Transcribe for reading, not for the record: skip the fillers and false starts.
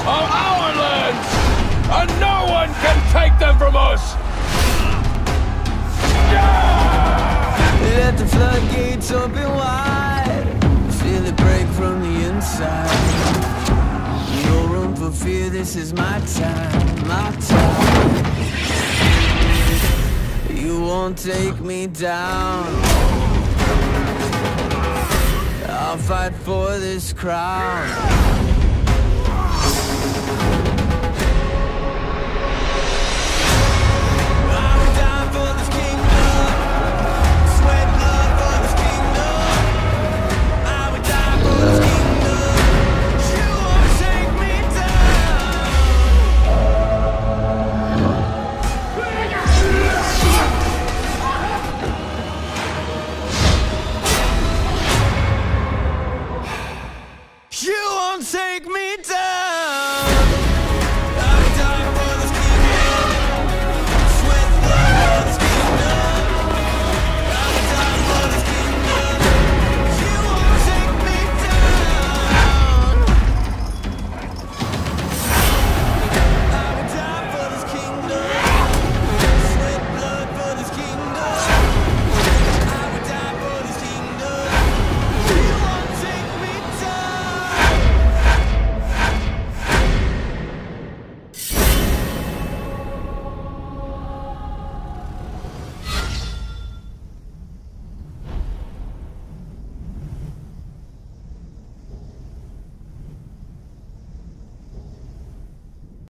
are our lands, and no one can take them from us! Let the floodgates open wide, feel it break from the inside. No room for fear, this is my time, my time. You won't take me down. I'll fight for this crown.